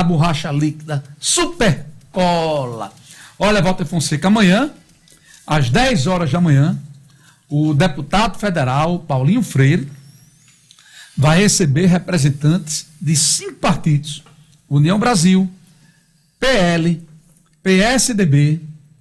a borracha líquida super cola. Olha, Walter Fonseca, amanhã, às 10 horas da manhã, o deputado federal Paulinho Freire vai receber representantes de 5 partidos: União Brasil, PL, PSDB,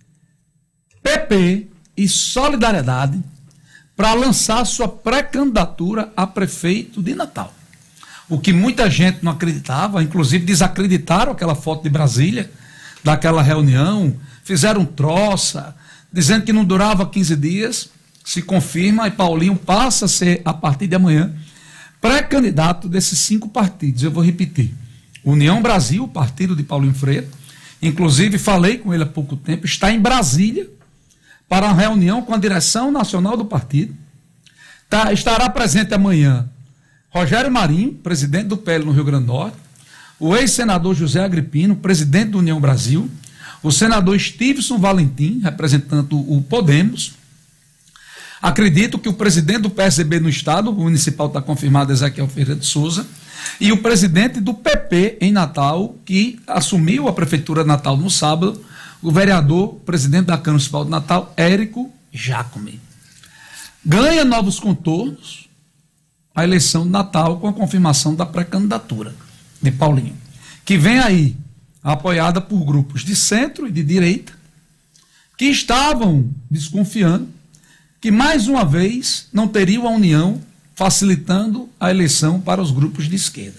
PP e Solidariedade, para lançar sua pré-candidatura a prefeito de Natal. O que muita gente não acreditava, inclusive desacreditaram aquela foto de Brasília, daquela reunião, fizeram troça, dizendo que não durava 15 dias, se confirma e Paulinho passa a ser, a partir de amanhã, pré-candidato desses 5 partidos. Eu vou repetir: União Brasil, partido de Paulinho Freire, inclusive falei com ele há pouco tempo, está em Brasília para uma reunião com a direção nacional do partido. Estará presente amanhã Rogério Marinho, presidente do PL no Rio Grande do Norte, o ex-senador José Agripino, presidente da União Brasil, o senador Stevenson Valentim, representando o Podemos. Acredito que o presidente do PSDB no estado, o municipal está confirmado, Ezequiel Ferreira de Souza, e o presidente do PP em Natal, que assumiu a prefeitura de Natal no sábado, o vereador, presidente da Câmara Municipal de Natal, Érico Jacome. Ganha novos contornos a eleição de Natal com a confirmação da pré-candidatura de Paulinho, que vem aí apoiada por grupos de centro e de direita, que estavam desconfiando que mais uma vez não teriam a união, facilitando a eleição para os grupos de esquerda.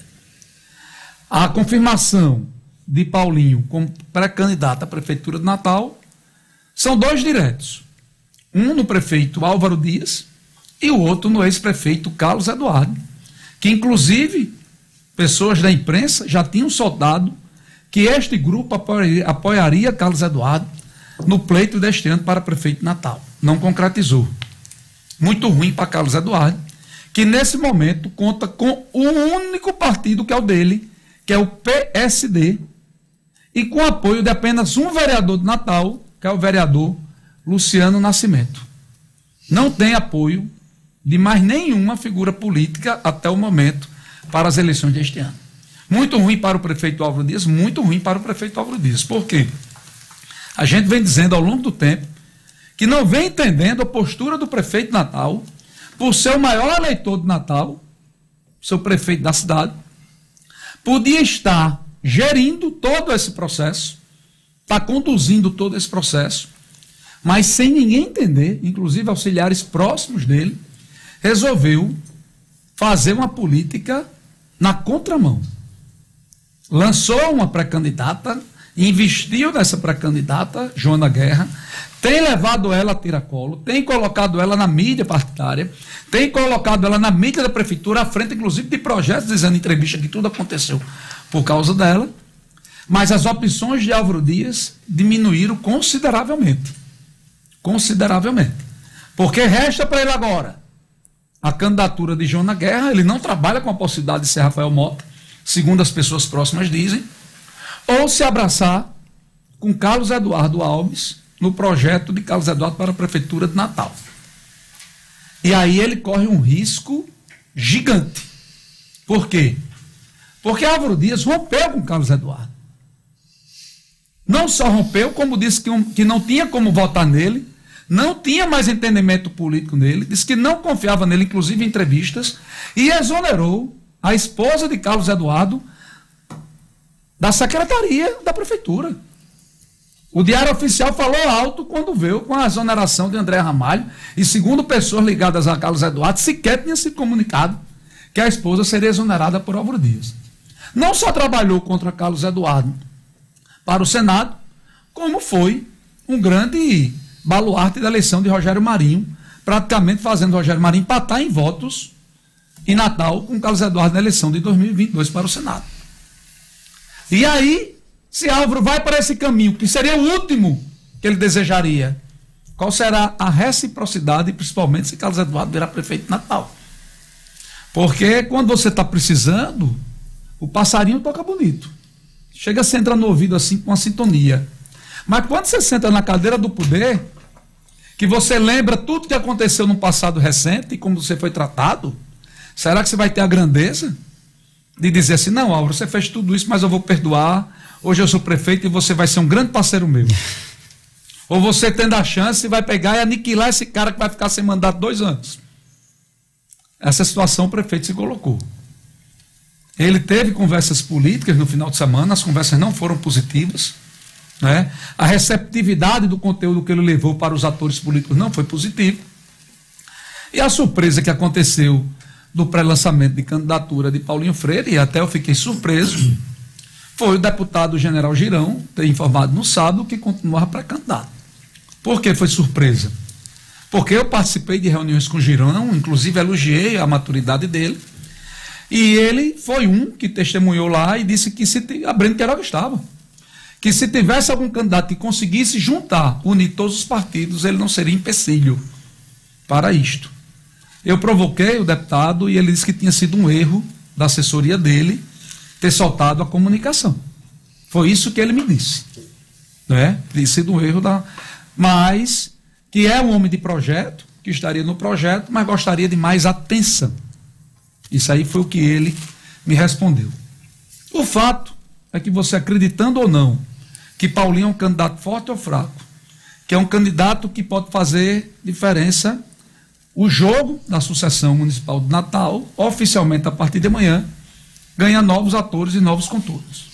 A confirmação de Paulinho como pré-candidato à prefeitura de Natal são 2 diretos. Um no prefeito Álvaro Dias e o outro no ex-prefeito Carlos Eduardo, que inclusive pessoas da imprensa já tinham soltado que este grupo apoiaria Carlos Eduardo no pleito deste ano para prefeito de Natal. Não concretizou. Muito ruim para Carlos Eduardo, que nesse momento conta com o único partido que é o dele, que é o PSD, e com apoio de apenas um vereador de Natal, que é o vereador Luciano Nascimento. Não tem apoio de mais nenhuma figura política até o momento para as eleições deste ano. Muito ruim para o prefeito Álvaro Dias, muito ruim para o prefeito Álvaro Dias. Por quê? A gente vem dizendo ao longo do tempo que não vem entendendo a postura do prefeito de Natal, por ser o maior eleitor de Natal, seu prefeito da cidade, podia estar gerindo todo esse processo, está conduzindo todo esse processo, mas sem ninguém entender, inclusive auxiliares próximos dele, resolveu fazer uma política na contramão. Lançou uma pré-candidata, investiu nessa pré-candidata, Joana Guerra, tem levado ela a tiracolo, tem colocado ela na mídia partidária, tem colocado ela na mídia da prefeitura, à frente, inclusive, de projetos, dizendo em entrevista que tudo aconteceu por causa dela, mas as opções de Álvaro Dias diminuíram consideravelmente. Consideravelmente. Porque resta para ele agora a candidatura de Joana Guerra. Ele não trabalha com a possibilidade de ser Rafael Mota, segundo as pessoas próximas dizem, ou se abraçar com Carlos Eduardo Alves no projeto de Carlos Eduardo para a prefeitura de Natal. E aí ele corre um risco gigante. Por quê? Porque Álvaro Dias rompeu com Carlos Eduardo. Não só rompeu, como disse que não tinha como votar nele, não tinha mais entendimento político nele, disse que não confiava nele, inclusive em entrevistas, e exonerou a esposa de Carlos Eduardo da secretaria da prefeitura. O Diário Oficial falou alto quando veio com a exoneração de André Ramalho, e segundo pessoas ligadas a Carlos Eduardo, sequer tinha sido comunicado que a esposa seria exonerada por Álvaro Dias. Não só trabalhou contra Carlos Eduardo para o Senado, como foi um grande baluarte da eleição de Rogério Marinho, praticamente fazendo Rogério Marinho empatar em votos em Natal com Carlos Eduardo na eleição de 2022 para o Senado. E aí, se Álvaro vai para esse caminho, que seria o último que ele desejaria, qual será a reciprocidade, principalmente se Carlos Eduardo virar prefeito de Natal? Porque quando você está precisando, o passarinho toca bonito. Chega, você entra no ouvido assim com uma sintonia. Mas quando você senta na cadeira do poder, que você lembra tudo que aconteceu no passado recente e como você foi tratado, será que você vai ter a grandeza de dizer assim, não, Álvaro, você fez tudo isso, mas eu vou perdoar, hoje eu sou prefeito e você vai ser um grande parceiro meu. Ou você tendo a chance vai pegar e aniquilar esse cara que vai ficar sem mandato 2 anos. Essa situação o prefeito se colocou. Ele teve conversas políticas no final de semana, as conversas não foram positivas, né? A receptividade do conteúdo que ele levou para os atores políticos não foi positiva. E a surpresa que aconteceu do pré-lançamento de candidatura de Paulinho Freire, e até eu fiquei surpreso, foi o deputado General Girão ter informado no sábado que continuava pré-candidato. Por que foi surpresa? Porque eu participei de reuniões com o Girão, inclusive elogiei a maturidade dele, e ele foi um que testemunhou lá e disse que a Breno Queiroga estava. Que se tivesse algum candidato que conseguisse juntar, unir todos os partidos, ele não seria empecilho para isto. Eu provoquei o deputado e ele disse que tinha sido um erro da assessoria dele ter soltado a comunicação. Foi isso que ele me disse. Né? Tinha sido um erro mas que é um homem de projeto, que estaria no projeto, mas gostaria de mais atenção. Isso aí foi o que ele me respondeu. O fato é que você, acreditando ou não que Paulinho é um candidato forte ou fraco, que é um candidato que pode fazer diferença, o jogo da sucessão municipal de Natal, oficialmente a partir de amanhã, ganha novos atores e novos contornos.